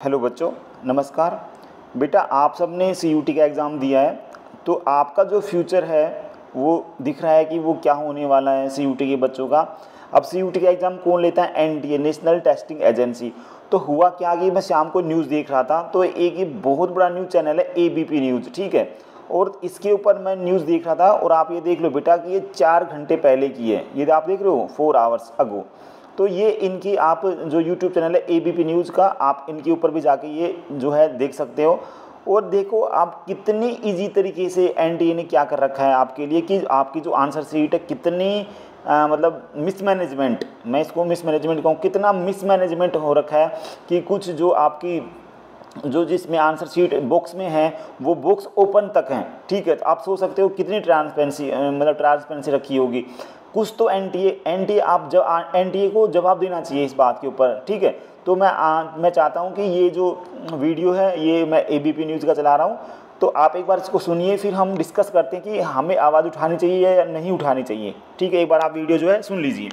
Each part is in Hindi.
हेलो बच्चों, नमस्कार। बेटा, आप सब ने CUT का एग्ज़ाम दिया है, तो आपका जो फ्यूचर है वो दिख रहा है कि वो क्या होने वाला है CUT के बच्चों का। अब CUT का एग्ज़ाम कौन लेता है? NTA, national testing agency. तो हुआ क्या कि मैं शाम को न्यूज़ देख रहा था, तो एक ये बहुत बड़ा न्यूज़ चैनल है ABP न्यूज़, ठीक है। और इसके ऊपर मैं न्यूज़ देख रहा था, और आप ये देख लो बेटा कि ये 4 घंटे पहले की है, ये आप देख रहे हो 4 आवर्स अगो। तो ये इनकी आप जो यूट्यूब चैनल है ABP न्यूज़ का, आप इनके ऊपर भी जाके ये जो है देख सकते हो। और देखो आप कितनी इजी तरीके से NTA ने क्या कर रखा है आपके लिए, कि आपकी जो आंसर शीट है कितनी मतलब मिसमैनेजमेंट, मैं इसको मिसमैनेजमेंट कहूँ, कितना मिसमैनेजमेंट हो रखा है कि कुछ जो आपकी जो जिसमें आंसर शीट बॉक्स में है वो बॉक्स ओपन तक हैं, ठीक है। तो आप सोच सकते हो कितनी ट्रांसपेरेंसी मतलब ट्रांसपेरेंसी रखी होगी। कुछ तो NTA आप जब NTA को जवाब देना चाहिए इस बात के ऊपर, ठीक है। तो मैं चाहता हूँ कि ये जो वीडियो है ये मैं ABP न्यूज़ का चला रहा हूँ, तो आप एक बार इसको सुनिए, फिर हम डिस्कस करते हैं कि हमें आवाज़ उठानी चाहिए या नहीं उठानी चाहिए, ठीक है। एक बार आप वीडियो जो है सुन लीजिए।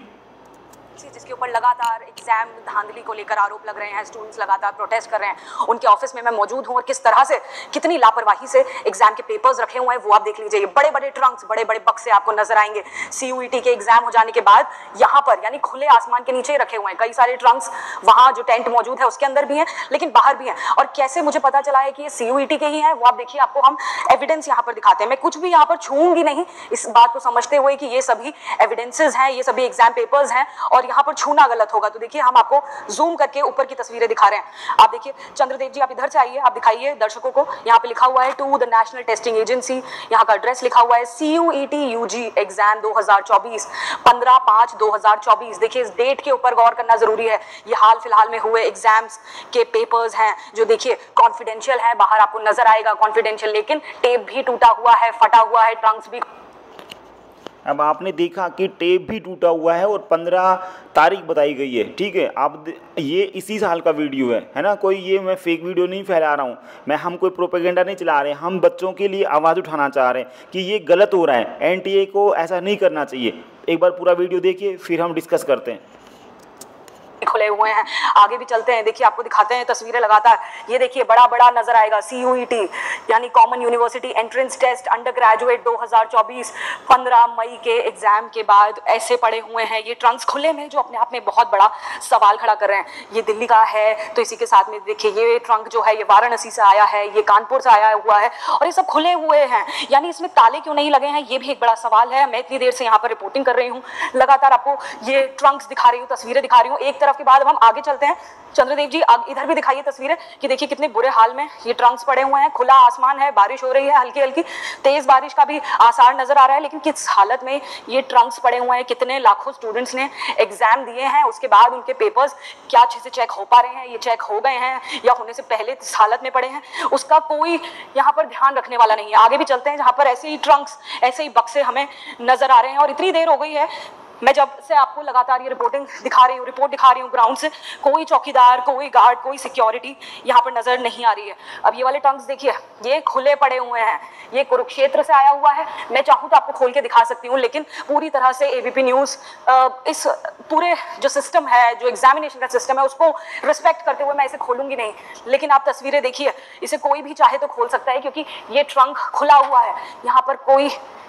जिसके ऊपर लगातार एग्जाम धांधली को लेकर आरोप लग रहे हैं, स्टूडेंट्स लगातार प्रोटेस्ट कर रहे हैं, उनके ऑफिस में मैं मौजूद हूं और किस तरह से कितनी लापरवाही से एग्जाम के पेपर्स रखे हुए हैं वो आप देख लीजिए। बड़े बड़े ट्रंक्स, बड़े बड़े बक्से आपको नजर आएंगे। CUET के एग्जाम हो जाने के बाद यहाँ पर यानी खुले आसमान के नीचे रखे हुए हैं कई सारे ट्रंक्स। वहां जो टेंट मौजूद है उसके अंदर भी है, लेकिन बाहर भी है। और कैसे मुझे पता चला है कि ये CUET के ही है वो आप देखिए, आपको हम एविडेंस यहाँ पर दिखाते हैं। मैं कुछ भी यहाँ पर छूंगी नहीं, इस बात को समझते हुए कि ये सभी एविडेंसेस हैं, ये सभी एग्जाम पेपर्स हैं और यहाँ पर छूना गलत होगा। तो देखिए हम आपको जूम करके ऊपर की तस्वीरें दिखा रहे हैं। आप देखिए चंद्रदेव जी, आप इधर से आइए, आप दिखाइए दर्शकों को। यहाँ पे लिखा हुआ है to the national testing agency, यहाँ का एड्रेस लिखा हुआ है CUET UG एग्जाम 2024 15/5/2024। देखिए इस डेट के ऊपर गौर करना जरूरी है। ये हाल फिलहाल में हुए एग्जाम्स के पेपर्स हैं जो देखिए कॉन्फिडेंशियल है, बाहर आपको नजर आएगा कॉन्फिडेंशियल, लेकिन टेप भी टूटा हुआ है, फटा हुआ है, ट्रंक्स भी। अब आपने देखा कि टेप भी टूटा हुआ है और 15 तारीख बताई गई है, ठीक है। आप ये इसी साल का वीडियो है ना, कोई ये मैं फेक वीडियो नहीं फैला रहा हूँ, हम कोई प्रोपेगेंडा नहीं चला रहे, हम बच्चों के लिए आवाज़ उठाना चाह रहे हैं कि ये गलत हो रहा है, NTA को ऐसा नहीं करना चाहिए। एक बार पूरा वीडियो देखिए, फिर हम डिस्कस करते हैं। खुले हुए हैं, आगे भी चलते हैं। देखिए आपको दिखाते हैं तस्वीरें लगातार। ये देखिए बड़ा बड़ा नजर आएगा CUET यानी common university entrance test under graduate 2024 15 मई के एग्जाम के बाद ऐसे पड़े हुए हैं ये ट्रंक्स खुले में, जो अपने आप में बहुत बड़ा सवाल खड़ा कर रहे हैं। ये दिल्ली का है, तो इसी के साथ में देखिए ये ट्रंक जो है ये वाराणसी से आया है, ये कानपुर से आया हुआ है और ये सब खुले हुए हैं। यानी इसमें ताले क्यों नहीं लगे हैं, ये भी एक बड़ा सवाल है। मैं इतनी देर से यहाँ पर रिपोर्टिंग कर रही हूँ, लगातार आपको ये ट्रंक्स दिखा रही हूँ, तस्वीरें दिखा रही हूँ एक तरफ के बाद। अब हम आगे चलते हैं। चंद्रदेव जी इधर भी दिखाइए तस्वीरें कि देखिए कितने बुरे हाल में ये ट्रंक्स पड़े हुए हैं। खुला आसमान है, बारिश हो रही है, हल्की हल्की तेज बारिश का भी आसार नजर आ रहा है, लेकिन किस हालत में ये ट्रंक्स पड़े हुए हैं। कितने लाखों स्टूडेंट्स ने एग्जाम दिए हैं, उसके बाद उनके पेपर्स क्या अच्छे से चेक हो पा रहे हैं, ये चेक हो गए हैं या होने से पहले इस हालत में पड़े हैं, उसका कोई यहाँ पर ध्यान रखने वाला नहीं है। आगे भी चलते हैं जहाँ पर ऐसे ही ट्रंक्स, ऐसे ही बक्से हमें नजर आ रहे हैं। और इतनी देर हो गई है, मैं जब से आपको लगातार ये रिपोर्ट दिखा रही हूँ ग्राउंड से, कोई चौकीदार, कोई गार्ड, कोई सिक्योरिटी यहाँ पर नजर नहीं आ रही है। अब ये वाले ट्रंक्स देखिए, ये खुले पड़े हुए हैं, ये कुरुक्षेत्र से आया हुआ है। मैं चाहूँ तो आपको खोल के दिखा सकती हूँ, लेकिन पूरी तरह से ABP न्यूज़ इस पूरे जो सिस्टम है, जो एग्जामिनेशन का सिस्टम है, उसको रिस्पेक्ट करते हुए मैं इसे खोलूंगी नहीं। लेकिन आप तस्वीरें देखिए, इसे कोई भी चाहे तो खोल सकता है क्योंकि ये ट्रंक खुला हुआ है। यहाँ पर कोई,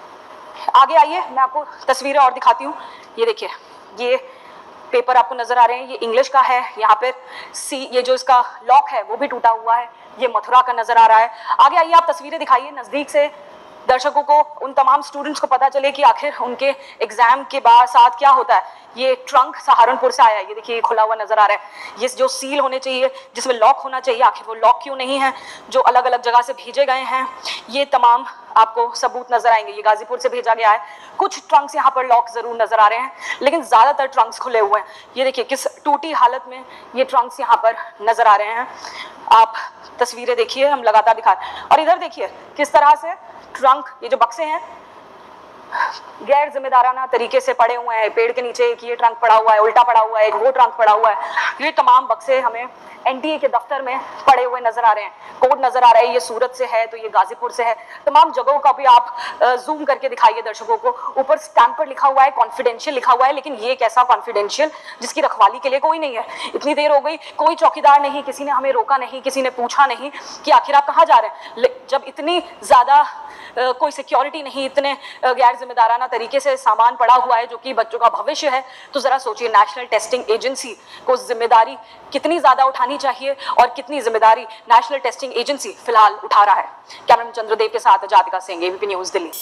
आगे आइए मैं आपको तस्वीरें और दिखाती हूँ। ये देखिए ये पेपर आपको नजर आ रहे हैं, ये इंग्लिश का है। यहाँ पे ये जो इसका लॉक है वो भी टूटा हुआ है। ये मथुरा का नजर आ रहा है। आगे आइए आप तस्वीरें दिखाइए नजदीक से, दर्शकों को, उन तमाम स्टूडेंट्स को पता चले कि आखिर उनके एग्जाम के बाद साथ क्या होता है। ये ट्रंक सहारनपुर से आया है, ये देखिए खुला हुआ नजर आ रहा है। ये जो सील होने चाहिए, जिसमें लॉक होना चाहिए, आखिर वो लॉक क्यों नहीं है। जो अलग अलग जगह से भेजे गए हैं ये तमाम आपको सबूत नजर आएंगे। ये गाजीपुर से भेजा गया है। कुछ ट्रंक्स यहाँ पर लॉक जरूर नजर आ रहे हैं, लेकिन ज्यादातर ट्रंक्स खुले हुए हैं। ये देखिए किस टूटी हालत में ये ट्रंक्स यहाँ पर नजर आ रहे हैं। आप तस्वीरें देखिए, हम लगातार दिखा रहे हैं। और इधर देखिए किस तरह से ट्रंक, ये जो बक्से हैं गैर जिम्मेदाराना तरीके से पड़े हुए हैं, पेड़ के नीचे एक ये ट्रंक पड़ा हुआ है, उल्टा पड़ा हुआ है, एक वो ट्रंक पड़ा हुआ है, ये तमाम बक्से हमें एनटीए के दफ्तर में पड़े हुए नजर आ रहे हैं। कोड नजर आ रहा है, ये सूरत से है तो ये गाजीपुर से है, तमाम जगहों का भी आप जूम करके दिखाइए दर्शकों को। ऊपर स्टैंप पर लिखा हुआ है कॉन्फिडेंशियल लिखा हुआ है, लेकिन ये कैसा कॉन्फिडेंशियल जिसकी रखवाली के लिए कोई नहीं है। इतनी देर हो गई, कोई चौकीदार नहीं, किसी ने हमें रोका नहीं, किसी ने पूछा नहीं कि आखिर आप कहाँ जा रहे हैं। जब इतनी ज्यादा कोई सिक्योरिटी नहीं, इतने गैर जिम्मेदाराना तरीके से सामान पड़ा हुआ है जो कि बच्चों का भविष्य है, तो जरा सोचिए नेशनल टेस्टिंग एजेंसी को जिम्मेदारी कितनी ज्यादा उठानी चाहिए और कितनी जिम्मेदारी नेशनल टेस्टिंग एजेंसी फिलहाल उठा रहा है। कैमरामैन चंद्रदेव के साथ जातिका सिंह, एबीपी न्यूज, दिल्ली।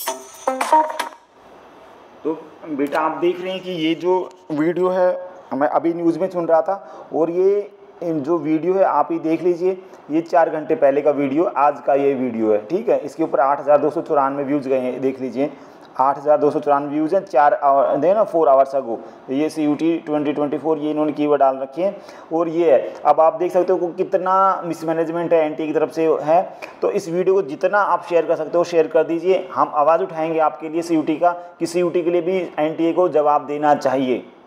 तो बेटा आप देख रहे हैं कि ये जो वीडियो है मैं अभी न्यूज़ में सुन रहा था, और ये जो वीडियो है आप ही देख लीजिए, ये 4 घंटे पहले का वीडियो, आज का ये वीडियो है, ठीक है। इसके ऊपर 8,294 व्यूज़ गए हैं, देख लीजिए 8,294 व्यूज़ हैं 4 आवर्स अगो। ये CUT 2024 ये इन्होंने कीवर्ड डाल रखे हैं, और ये है। अब आप देख सकते हो कि कितना मिसमैनेजमेंट है एनटीए की तरफ से है। तो इस वीडियो को जितना आप शेयर कर सकते हो शेयर कर दीजिए। हम आवाज़ उठाएंगे आपके लिए CUT का, कि CUT के लिए भी एनटीए को जवाब देना चाहिए।